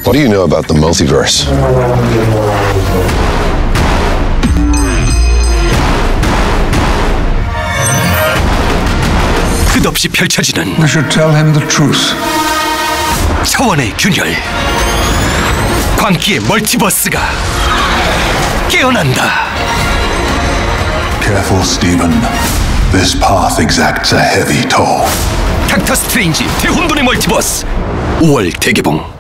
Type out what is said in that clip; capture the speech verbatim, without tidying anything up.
What do you know about the multiverse? 끝없이 펼쳐지는 We should tell him the truth. 차원의 균열, 광기의 멀티버스가 깨어난다. Careful, Stephen. This path exacts a heavy toll. 닥터 스트레인지 대혼돈의 멀티버스 오월 대개봉.